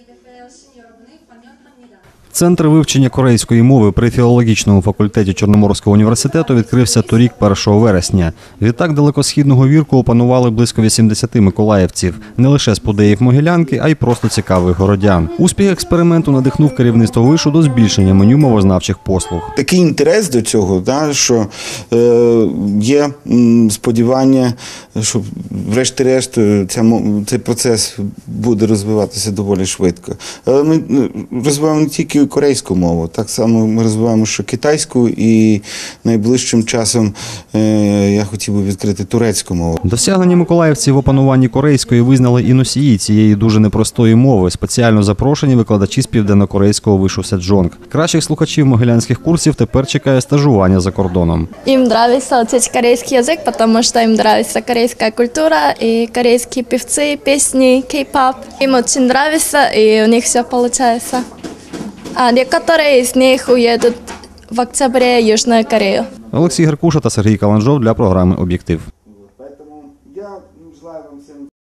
Центр вивчення корейської мови при філологічному факультеті Чорноморського університету відкрився торік 1 вересня. Відтак далекосхідного вірку опанували близько 80 миколаївців. Не лише спудеїв Могилянки, а й просто цікавих городян. Успіх експерименту надихнув керівництво вишу до збільшення меню мовознавчих послуг. Такий інтерес до цього, що є сподівання, що врешті-решт цей процес буде розвиватися доволі швидко. Але ми розвиваємо не тільки корейську мову, так само ми розвиваємо ще китайську і найближчим часом я хотів би відкрити турецьку мову. Досягнення миколаївців в опануванні корейської визнали і носії цієї дуже непростої мови, спеціально запрошені викладачі з південнокорейського вишу Седжонг. Кращих слухачів могилянських курсів тепер чекає стажування за кордоном. Им нравится учить корейский язык, потому что им нравится корейская культура и корейские певцы, песни, кей-поп. Им очень нравится, и у них все получается. А некоторые из них уедут в октябре в Южную Корею. Олексій Геркуша та Сергій Каланжов для програми «Об'єктив».